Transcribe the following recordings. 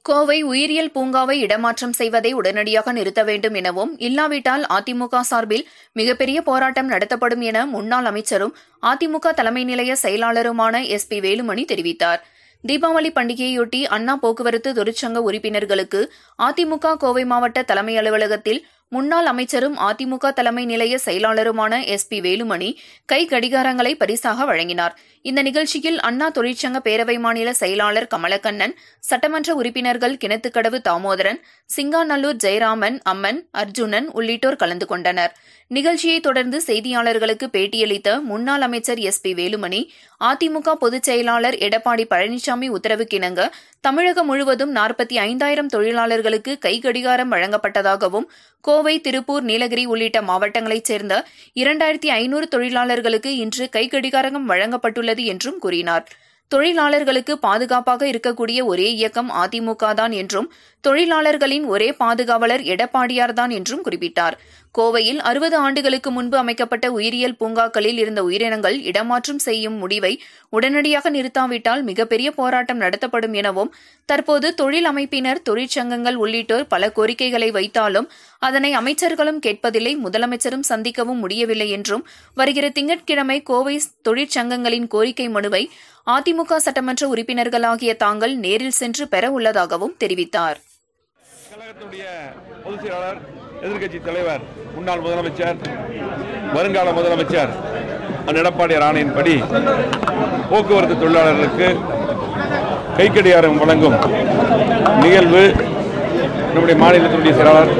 கோவை உயிரியல் பூங்காவை இடமாற்றம் செய்வதை உடனடியாக நிறுத்த வேண்டும் எனவும், இல்லாவிட்டால் அதிமுக சார்பில் மிகப்பெரிய போராட்டம் நடத்தப்படும் என முன்னாள் அமைச்சரும் அதிமுக தலைமை நிலைய செயலாளருமான SP வேலுமணி தெரிவித்தார். தீபாவளி பண்டிகையொட்டி அண்ணா போக்குவரத்து தொழிற்சங்க உறுப்பினர்களுக்கு அதிமுக கோவை மாவட்ட தலைமை அலுவலகத்தில் முன்னாள் அமைச்சரும் அதிமுக தலைமை நிலைய செயலாளருமான SP வேலுமணி கை கடிகாரங்களை பரிசாக வழங்கினார். இந்த நிகழ்ச்சியில் அண்ணா தொழிற்சங்க பேரவை மாநில செயலாளர் கமலக்கண்ணன், சட்டமன்ற உறுப்பினர்கள் கிணத்துக்கடவு தாமோதரன், சிங்காநல்லூர் ஜெயராமன், அம்மன், அர்ஜுனன் உள்ளிட்டோர் கலந்து கொண்டனர். நிகழ்ச்சியை தொடர்ந்து செய்தியாளர்களுக்கு பேட்டியளித்த முன்னாள் அமைச்சர் SP வேலுமணி, அதிமுக பொதுச் செயலாளர் எடப்பாடி பழனிசாமி உத்தரவுக்கிணங்க தமிழகம் முழுவதும் 45,000 தொழிலாளர்களுக்கு கை கடிகாரம் வழங்கப்பட்டதாகவும், கோவை, திருப்பூர், நீலகிரி உள்ளிட்ட மாவட்டங்களைச் சேர்ந்த 2,500 தொழிலாளர்களுக்கு இன்று கை கடிகாரம் வழங்கப்பட்டுள்ளது என்றும் கூறினார். தொழிலாளர்களுக்கு பாதுகாப்பாக இருக்கக்கூடிய ஒரே இயக்கம் அதிமுக தான் என்றும், தொழிலாளர்களின் ஒரே பாதுகாவலர் எடப்பாடியார்தான் என்றும் குறிப்பிட்டார். கோவையில் 60 ஆண்டுகளுக்கு முன்பு அமைக்கப்பட்ட உயிரியல் பூங்காக்களில் இருந்த உயிரினங்கள் இடமாற்றம் செய்யும் முடிவை உடனடியாக நிறுத்தாவிட்டால் மிகப்பெரிய போராட்டம் நடத்தப்படும் எனவும், தற்போது தொழில் அமைப்பினர், தொழிற்சங்கங்கள் உள்ளிட்டோர் பல கோரிக்கைகளை வைத்தாலும் அதனை அமைச்சர்களும் கேட்பதில்லை, முதலமைச்சரும் சந்திக்கவும் முடியவில்லை என்றும், வருகிற திங்கட்கிழமை கோவை தொழிற்சங்கங்களின் கோரிக்கை மனுவை அதிமுக சட்டமன்ற உறுப்பினர்களாகிய தாங்கள் நேரில் சென்று பெற உள்ளதாகவும் தெரிவித்தார். கழகத்துடைய பொதுச் செயலாளர், எதிர்க்கட்சி தலைவர், முன்னாள் முதலமைச்சர், வருங்கால முதலமைச்சர் எடப்பாடியார் ஆணையின்படி போக்குவரத்து தொழிலாளர்களுக்கு கைக்கடிகாரம் வழங்கும் நிகழ்வு நம்முடைய மாநிலத்தினுடைய செயலாளர்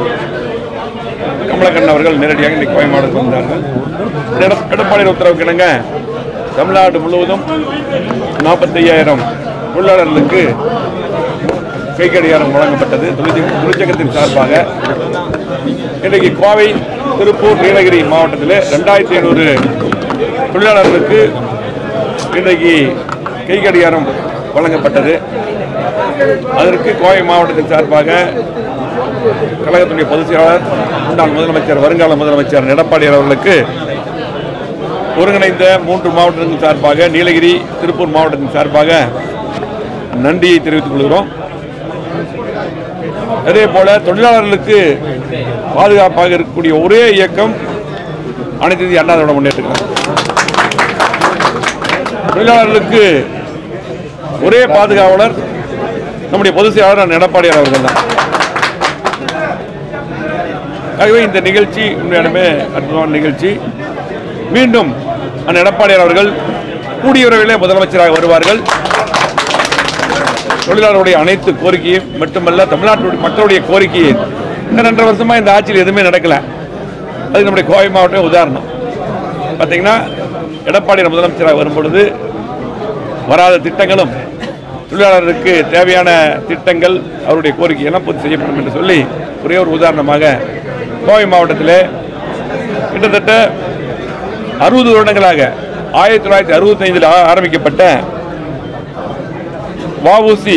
கமலக்கண்ணன் அவர்கள் நேரடியாக இன்றைக்கு கோவை மாவட்டத்தில் வந்தார்கள். எடப்பாடியார் உத்தரவுக்கு இணங்க தமிழ்நாடு முழுவதும் 45,000 தொழிலாளர்களுக்கு கைக்கடிகாரம் வழங்கப்பட்டது. தொழிற்சங்கத்தின் சார்பாக இன்றைக்கு கோவை, திருப்பூர், நீலகிரி மாவட்டத்தில் 2,500 தொழிலாளர்களுக்கு இன்றைக்கு கைக்கடிகாரம் வழங்கப்பட்டது. அதற்கு கோவை மாவட்டத்தின் சார்பாக கழகத்துடைய பொதுச் செயலாளர், முன்னாள் முதலமைச்சர், வருங்கால முதலமைச்சர் எடப்பாடியார் அவர்களுக்கு ஒருங்கிணைந்த 3 மாவட்டத்தின் சார்பாக, நீலகிரி, திருப்பூர் மாவட்டத்தின் சார்பாக நன்றியை தெரிவித்துக் கொள்கிறோம். அதேபோல தொழிலாளர்களுக்கு பாதுகாப்பாக இருக்கக்கூடிய ஒரே இயக்கம் அனைத்து இந்திய அண்ணா திராவிட முன்னேற்ற கழகம். தொழிலாளர்களுக்கு ஒரே பாதுகாவலர் நம்முடைய பொதுச் செயலாளர் எடப்பாடியார் அவர்கள் தான். ஆகவே இந்த நிகழ்ச்சி உண்மையாலுமே அற்புதமான நிகழ்ச்சி. மீண்டும் எடப்பாடியார் அவர்கள் கூடிய விரைவிலே முதலமைச்சராக வருவார்கள். தொழிலாளருடைய அனைத்து கோரிக்கையும் மட்டுமல்ல, தமிழ்நாட்டுடைய மக்களுடைய கோரிக்கையை இன்னும் 2.5 வருஷமா இந்த ஆட்சியில் எதுவுமே நடக்கல. அது நம்முடைய கோவை மாவட்டம் உதாரணம். பார்த்தீங்கன்னா எடப்பாடியார் முதலமைச்சராக வரும்பொழுது வராத திட்டங்களும், தொழிலாளருக்கு தேவையான திட்டங்கள், அவருடைய கோரிக்கையெல்லாம் பூர்த்தி செய்யப்படும் என்று சொல்லி ஒரே ஒரு உதாரணமாக கோவை மாவட்டத்தில் கிட்டத்தட்ட 60 வருடங்களாக 1965 ஆரம்பிக்கப்பட்ட வஉசி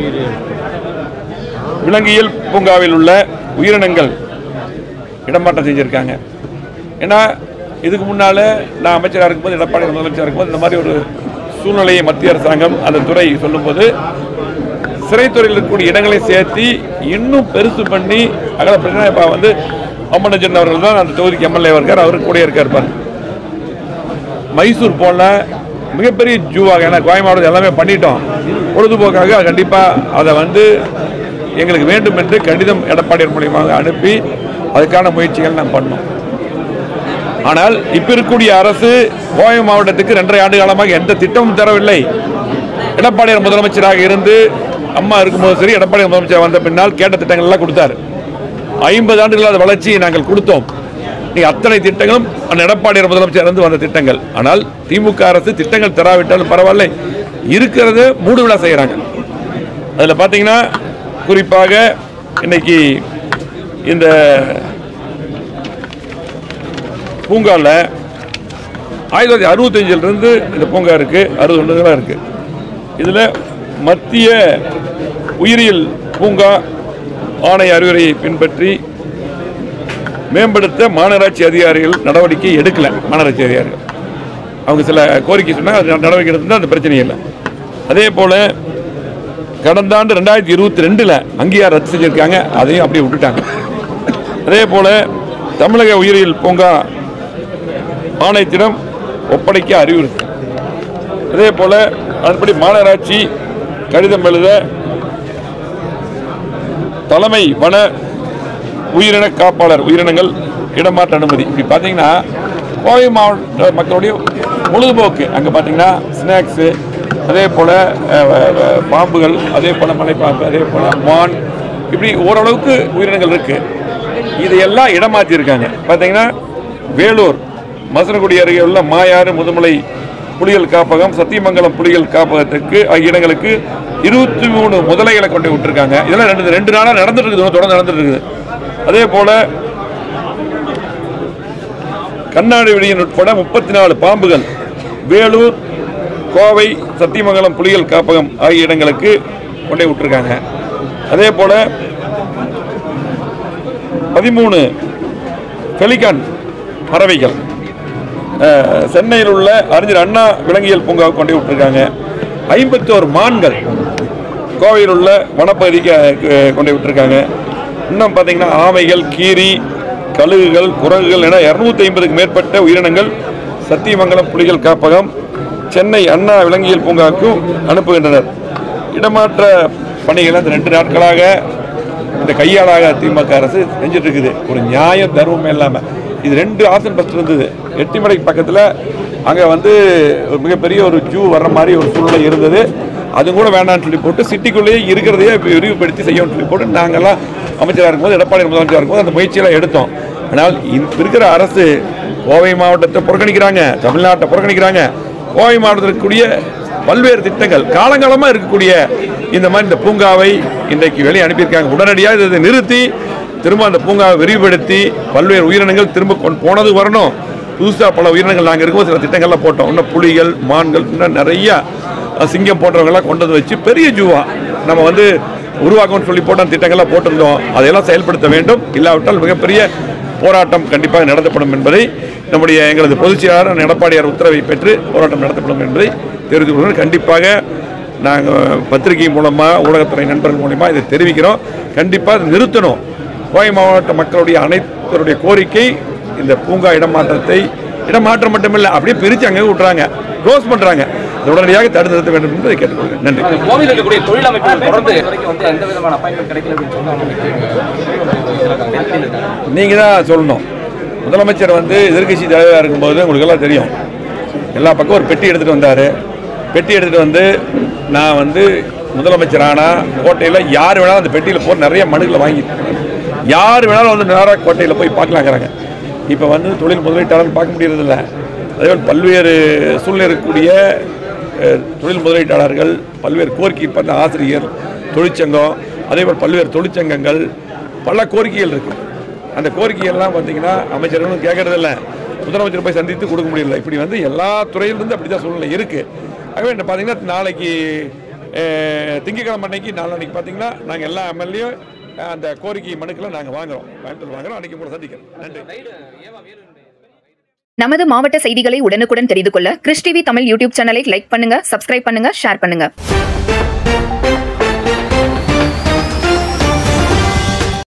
விலங்கியல் பூங்காவில் உள்ள உயிரினங்கள் இடமாற்றம் செஞ்சிருக்காங்க. ஏன்னா இதுக்கு முன்னால நான் அமைச்சராக இருக்கும்போது, எடப்பாடி முதலமைச்சராக இருக்கும்போது இந்த மாதிரி ஒரு சூழ்நிலையை மத்திய அரசாங்கம் அந்த துறை சொல்லும்போது சிறைத்துறையில் இருக்கக்கூடிய இடங்களை சேர்த்து இன்னும் பெருசு பண்ணி அகலப்படினா இப்போ அம்மனஜன் அவர்கள் தான் அந்த தொகுதிக்கு MLA இருக்கார், அவருக்கு கூட இருக்கார். மைசூர் போன மிகப்பெரிய ஜூவாக, ஏன்னா கோவை மாவட்டத்தில் எல்லாமே பண்ணிட்டோம், பொழுதுபோக்காக கண்டிப்பாக அதை எங்களுக்கு வேண்டும் என்று கடிதம் எடப்பாடியார் மூலியமாக அனுப்பி அதுக்கான முயற்சிகள் நாம் பண்ணோம். ஆனால் இப்ப இருக்கக்கூடிய அரசு கோவை மாவட்டத்துக்கு 2.5 ஆண்டு காலமாக எந்த திட்டமும் தரவில்லை. எடப்பாடியார் முதலமைச்சராக இருந்து அம்மா இருக்கும்போது சரி, எடப்பாடியார் முதலமைச்சர் வந்த பின்னால் கேட்ட திட்டங்கள் எல்லாம் கொடுத்தார். 50 ஆண்டுகளாக வளர்ச்சியை நாங்கள் கொடுத்தோம். அத்தனை திட்டங்களும் எடப்பாடியார் முதலமைச்சர் இருந்து வந்த திட்டங்கள். ஆனால் திமுக அரசு திட்டங்கள் தராவிட்டாலும் பரவாயில்லை, இருக்கிறது மூடு விழா செய்யறாங்க. அதுல பாத்தீங்கன்னா குறிப்பாக இன்னைக்கு இந்த பூங்கால 1965 இருந்து இந்த பூங்கா இருக்கு, 60 ஆண்டுகளா இருக்கு. இதுல மத்திய உயிரியல் பூங்கா ஆணை அறிவுரையை பின்பற்றி மேம்படுத்த மாநகராட்சி அதிகாரிகள் நடவடிக்கை எடுக்கல. மாநகராட்சி அதிகாரிகள் அவங்க சில கோரிக்கை சொன்னா நடவடிக்கை எடுத்தா அந்த பிரச்சனை இல்லை. அதே போல கடந்த ஆண்டு 2022 அங்கீகாரம் ரத்து செஞ்சிருக்காங்க, அதையும் அப்படியே விட்டுட்டாங்க. அதே போல தமிழக உயிரியல் பூங்கா ஆணையத்திடம் ஒப்படைக்க அறிவுறுத்து. அதே போல அதன்படி மாநகராட்சி கடிதம் எழுத தலைமை வன உயிரின காப்பாளர் உயிரினங்கள் இடமாற்ற அனுமதி. இப்படி பார்த்தீங்கன்னா கோவை மாவட்ட மக்களுடைய பொழுதுபோக்கு அங்கே பார்த்தீங்கன்னா ஸ்நாக்ஸு, அதே போல் பாம்புகள், அதே போல் மலைப்பாம்பு, அதே போல் மான், இப்படி ஓரளவுக்கு உயிரினங்கள் இருக்குது. இதையெல்லாம் இடமாற்றியிருக்காங்க. பார்த்தீங்கன்னா வேலூர் மசனகுடி அருகே உள்ள மாயாறு முதுமலை புலிகள் காப்பகம், சத்தியமங்கலம் புலிகள் காப்பகத்துக்கு ஆகிய இடங்களுக்கு 23 முதலைகளை கொண்டு விட்டுருக்காங்க. இதெல்லாம் ரெண்டு நாளாக நடந்துட்டு இருக்குது, தொடர்ந்து நடந்துட்டு இருக்குது. அதே போல கண்ணாடி விழியின் உட்பட 34 பாம்புகள் வேலூர், கோவை, சத்தியமங்கலம் புலிகள் காப்பகம் ஆகிய இடங்களுக்கு கொண்டே விட்டுருக்காங்க. அதே போல 13 பெலிகான் பறவைகள் சென்னையில் உள்ள அறிஞர் அண்ணா விலங்கியல் பூங்காவுக்கு கொண்டு விட்டுருக்காங்க. 51 மான்கள் கோவையில் உள்ள வனப்பகுதிக்கு கொண்டு விட்டுருக்காங்க. இன்னும் பார்த்தீங்கன்னா ஆமைகள், கீரி, கழுகுகள், குரங்குகள் என 250க்கு மேற்பட்ட உயிரினங்கள் சத்தியமங்கலம் புலிகள் காப்பகம், சென்னை அண்ணா விலங்கியல் பூங்காவுக்கும் அனுப்புகின்றனர். இடமாற்ற பணிகளை அந்த 2 நாட்களாக இந்த கையாளாக திமுக அரசு செஞ்சுட்டு இருக்குது. ஒரு நியாயம் தர்மமே இல்லாமல் இது 2 ஆசன் பஸ் இருந்தது. எட்டிமலைக்கு பக்கத்தில் அங்கே ஒரு மிகப்பெரிய ஒரு ஜூ வர்ற மாதிரி ஒரு சூழ்நிலை இருந்தது. அது கூட வேண்டாம்னு சொல்லி போட்டு சிட்டிக்குள்ளேயே இருக்கிறதையே விரிவுபடுத்தி செய்யணும்னு சொல்லி போட்டு நாங்கள்லாம் அமைச்சராக இருக்கும்போது, எடப்பாடி முதலமைச்சராக இருக்கும்போது அந்த முயற்சியெல்லாம் எடுத்தோம். ஆனால் இருக்கிற அரசு கோவை மாவட்டத்தை புறக்கணிக்கிறாங்க, தமிழ்நாட்டை புறக்கணிக்கிறாங்க. கோவை மாவட்டத்தில் இருக்கக்கூடிய பல்வேறு திட்டங்கள் காலங்காலமாக இருக்கக்கூடிய இந்த மாதிரி இந்த பூங்காவை இன்றைக்கு வெளியே அனுப்பியிருக்காங்க. உடனடியாக இதை நிறுத்தி திரும்ப அந்த பூங்காவை விரிவுபடுத்தி பல்வேறு உயிரினங்கள் திரும்ப போனது வரணும். புதுசாக பல உயிரினங்கள் நாங்கள் இருக்கும்போது சில திட்டங்கள்லாம் போட்டோம். இன்னும் புலிகள், மான்கள், இன்னும் நிறையா சிங்கம் போன்றவங்களாம் கொண்டு வச்சு பெரிய ஜூவா நம்ம உருவாக்கணும்னு சொல்லி போட்ட திட்டங்கள்லாம் போட்டிருந்தோம். அதையெல்லாம் செயல்படுத்த வேண்டும். இல்லாவிட்டால் மிகப்பெரிய போராட்டம் கண்டிப்பாக நடத்தப்படும் என்பதை எங்களது பொதுச் செயலாளர் எடப்பாடியார் உத்தரவை பெற்று போராட்டம் நடத்தப்படும் என்பதை தெரிவித்துக் கொள்கிறோம். கண்டிப்பாக நாங்கள் பத்திரிகை மூலமாக, ஊடகத்துறை நண்பர்கள் மூலமாக இதை தெரிவிக்கிறோம். கண்டிப்பாக அதை நிறுத்தணும். கோவை மாவட்ட மக்களுடைய அனைத்தருடைய கோரிக்கை இந்த பூங்கா இடமாற்றம் மட்டுமில்லை, அப்படியே பிரித்து அங்கே விட்டுறாங்க, க்ளோஸ் பண்ணுறாங்க. உடனடியாக தடுத்து நிறுத்த வேண்டும் என்பதை கேட்டுக்கொள்கிறேன். நன்றி. கோவில் இருக்கக்கூடிய தொழில் அமைப்புகள் தொடர்ந்து எந்த விதமான அப்பாயின்மெண்ட் கிடைக்கல நீங்கள் தான் சொல்லணும். முதலமைச்சர் எதிர்கட்சி தலைவராக இருக்கும்போது உங்களுக்கு எல்லாம் தெரியும், எல்லா பக்கம் ஒரு பெட்டி எடுத்துகிட்டு வந்தார். பெட்டி எடுத்துகிட்டு நான் முதலமைச்சர் ஆனால் கோட்டையில் யார் வேணாலும் அந்த பெட்டியில் போட்டு நிறைய மனுக்களை வாங்கிட்டு யார் வேணாலும் நேராக கோட்டையில் போய் பார்க்கலாங்கிறாங்க. இப்போ தொழில் முதலீட்டாளர்கள் பார்க்க முடியறதில்ல. அதேபோல் பல்வேறு சூழ்நிலை இருக்கக்கூடிய தொழில் முதலீட்டாளர்கள் பல்வேறு கோரிக்கை பார்த்த ஆசிரியர் தொழிற்சங்கம், அதேபோல் பல்வேறு தொழிற்சங்கங்கள் பல கோரிக்கைகள் இருக்குது. அந்த கோரிக்கைகள்லாம் பார்த்தீங்கன்னா அமைச்சர்களும் கேட்கறதில்ல, முதலமைச்சர் போய் சந்தித்து கொடுக்க முடியல. இப்படி எல்லா துறையிலிருந்து அப்படி தான் சூழ்நிலை இருக்குது. ஆகவே பார்த்தீங்கன்னா நாளைக்கு திங்கட்கிழமை அன்னைக்கு நாளைக்கு பார்த்தீங்கன்னா நாங்கள் எல்லா எம்எல்ஏயும் அந்த கோரிக்கை மனுக்களை நாங்கள் வாங்குறோம், அன்னைக்கு உங்களை சந்திக்கிறோம். நன்றி. நமது மாவட்ட செய்திகளை உடனுக்குடன் தெரிந்து கொள்ள கிறிஷ் டிவி தமிழ் யூடியூப் சேனலை லைக் பண்ணுங்க, சப்ஸ்கிரைப் பண்ணுங்க, ஷேர் பண்ணுங்க.